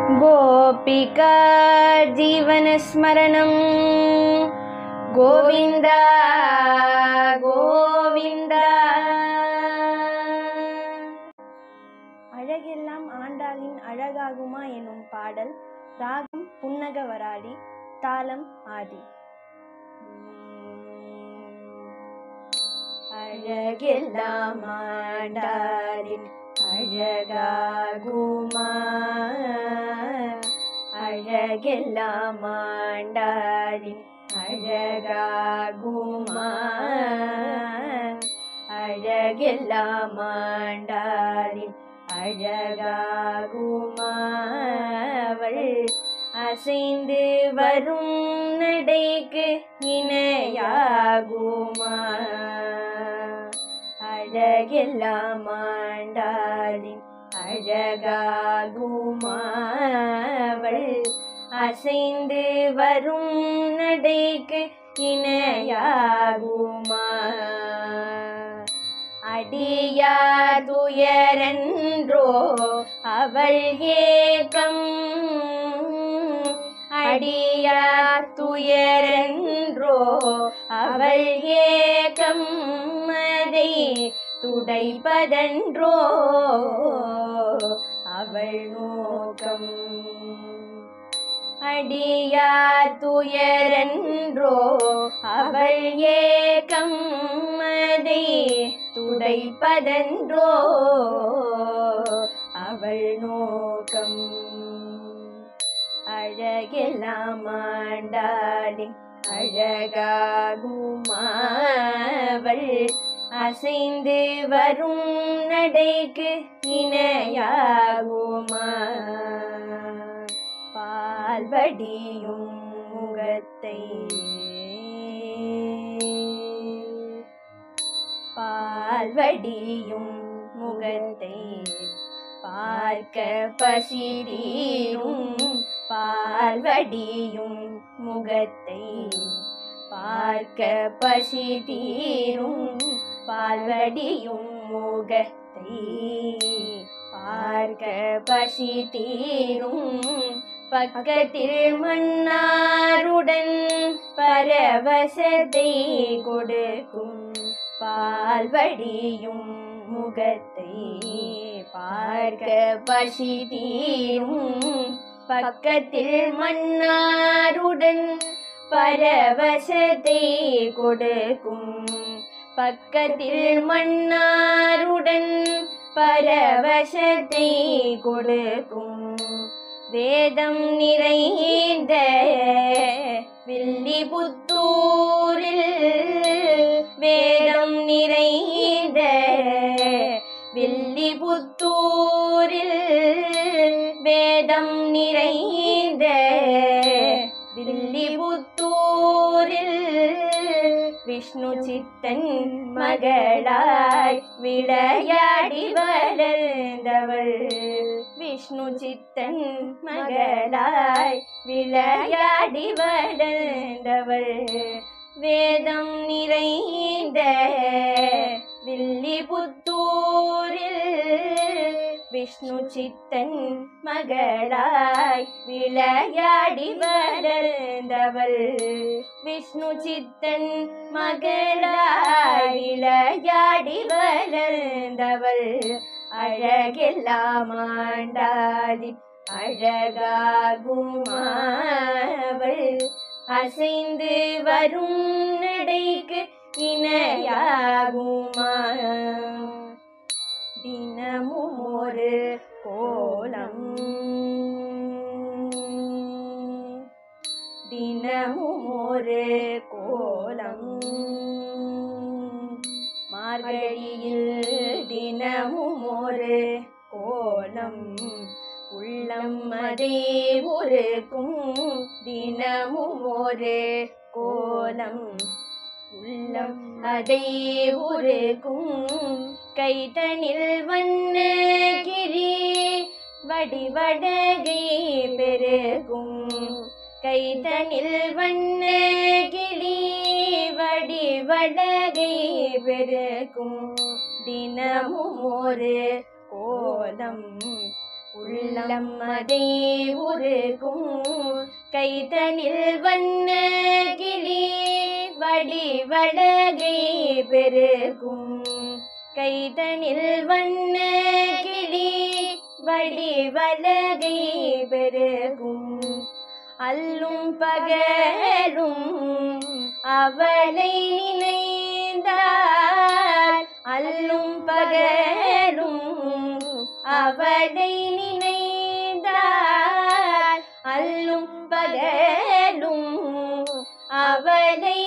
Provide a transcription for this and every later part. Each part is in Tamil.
गोपिका जीवनस्मरणं गोविन्द गोविन्द। அழகெல்லாம் ஆண்டாளின் அழகாகுமா எனும் பாடல். ராகம் புன்னகவராளி, தாளம் ஆதி. அழகெல்லாம் ஆண்டாளின் அழகாகுமா, அழகெல்லாம் ஆண்டாளின் அழகாகுமா, அழகெல்லாம் ஆண்டாளின் அழகாகுமா. அவள் அசைந்து வரும் நடைக்கு இணையாகுமா, அழகெல்லாம் ஆண்டாளின் அழகாகுமா. அவள் அசைந்து வரும் நடைக்கு இணையாகுமா. அடியார் துயரன்றோ அவள் ஏக்கம், அடியார் துயரன்றோ அவள் ஏக்கம், அதை துடைப்பதன்றோ அவள் நோக்கம். அடியார் துயரன்றோ அவள் ஏக்கம், அதை துடைப்பதன்றோ அவள் நோக்கம். அழகெல்லாம் ஆண்டாளின் அழகாகுமா. அவள் அசைந்து வரும் நடைக்கு இணையாகுமா. பால்வடியும் முகத்தை, பால்வடியும் முகத்தை பார்க்க பசி தீரும். பால்வடியும் முகத்தை பார்க்க பசி தீரும். பால்வடியும் முகத்தை பார்க்க பசி தீரும். பக்கத்தில் மன்னாருடன் பரவசத்தை கொடுக்கும். பால்வடியும் முகத்தை பார்க்க பசி தீரும். பக்கத்தில் மன்னாருடன் பரவசத்தை கொடுக்கும். பக்கத்தில் மன்னாருடன் பரவசத்தை கொடுக்கும். வேதம் நிறைந்த வில்லிபுத்தூரில், வேதம் நிறைந்த வில்லிபுத்தூரில், வேதம் நிறைந்த வில்லிபுத்தூரில் விஷ்ணு சித்தன் மகளாய் விளையாடி வளர்ந்தவள். விஷ்ணு சித்தன் மகளாய் விளையாடி வளர்ந்தவள். வேதம் நிறைந்த வில்லிபுத்தூரில் விஷ்ணு சித்தன் மகளாய் விளையாடி வளர்ந்தவள். விஷ்ணு சித்தன் மகளாய் விளையாடி வளர்ந்தவள். அழகெல்லாம் ஆண்டாளின் அழகாகுமா. அவள் அசைந்து வரும் நடைக்கு இணையாகுமா. தினமும் ஒரு கோலம், தினமும் ஒரு கோலம். மார்கழியில் தினமும் ஒரு கோலம். உள்ளம் அதே ஒருக்கும் தினமும் ஒரு கோலம். உள்ளம் அதை ஒருக்கும். கைதனில் வண்ணகிரி வடிவடகை பெருகும். கைதனில் வண்ணகிரி வடிவடகை பெருகும். தினமும் ஒரு கோலம். உள்ளம் அதை உருகும் கைதனில் வண்ண கிளி வடிவழகை பெருகும் கைதனில் வண்ண கிளி வடிவழகை பெருகும் அல்லும் பகலும் அவளை நினைந்தால் அல்லும் பகலும் அவளை நினைந்தால் அல்லும் பகலும் அவளை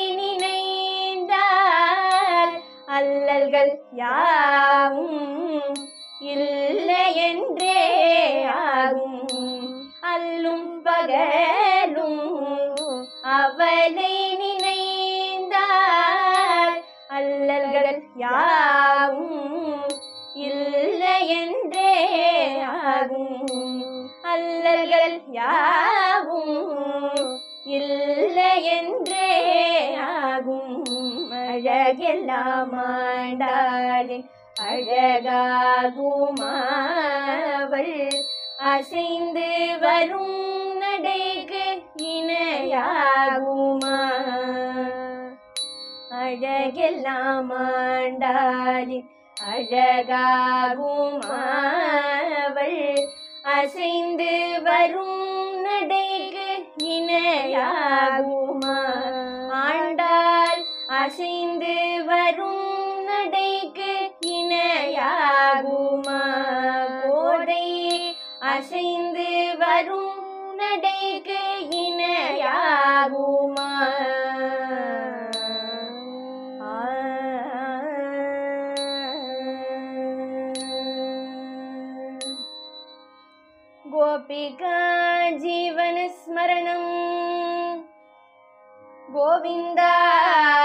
நினைந்தால் அல்லல்கள் யாவும் இல்லை என்றே ஆகும் அல்லும் பகலும் அவளை நினைந்தால் அல்லல்கள் யாவும் இல்லை என்றே ஆகும் அல்லல்கள் யாவும் இல்லை என்றே ஆகும் அழகெல்லாம் ஆண்டாளின் அழகாகுமாவள் அசைந்து வரும் நடைக்கு இணையாகுமா அழகெல்லாம் ஆண்டாளின் அழகாகுமாவள் அசைந்து வரும் நடைக்கு இணையாகுமா ஆண்டாள் அசைந்து வரும் நடைக்கு இணையாகுமா கோதை அசைந்து வரும் நடைக்கு இணையாகுமா गोपिका जीवन स्मरणं गोविंदा